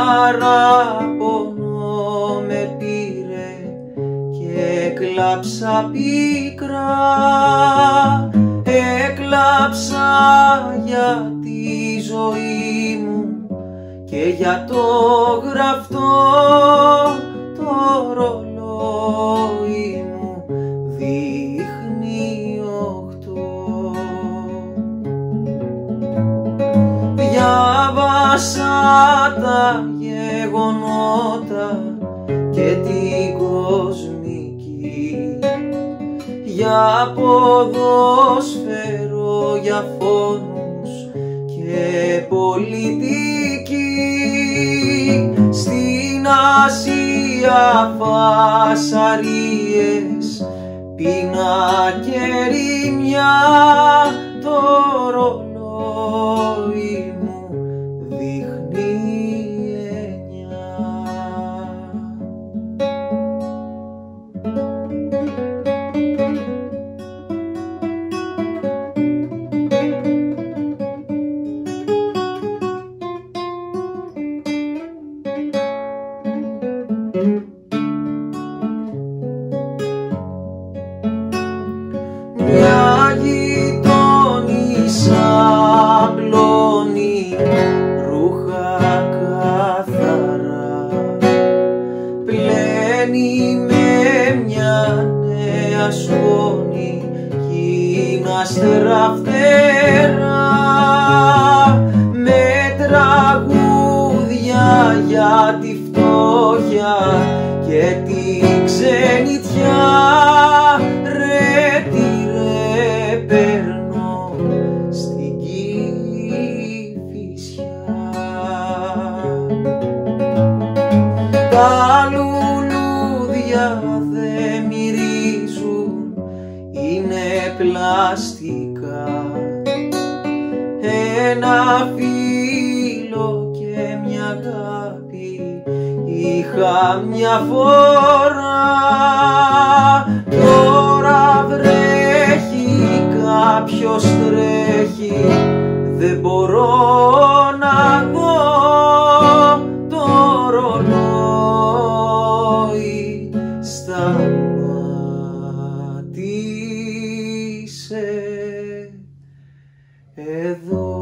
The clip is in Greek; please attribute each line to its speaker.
Speaker 1: παράπονο με πήρε και έκλαψα πίκρα, έκλαψα για τη ζωή μου και για το γραφτό το ρολόι μου δείχνει 8. Διάβασα τα γεγονότα και την κοσμική, για ποδόσφαιρο, για φόνους και πολιτική. Στην Ασία φασαρίες, πείνα και ρημιά, το ρολόι μου δείχνει 9. Μια γειτόνισσα απλώνει ρούχα καθαρά, πλένει με μια νέα σκόνη κι είναι αστέρα φτερά, με τραγούδια για τη φτώχεια και τη ξενιτιά. Ρε τι ρε παίρνω στην Κηφισιά. Τα λουλούδια δε μυρίζουν, είναι πλαστικά. Ένα φίλο και μια αγάπη είχα μια φορά. Τώρα βρέχει, κάποιος τρέχει, δεν μπορώ να δω το ρολόι σταμάτησε εδώ.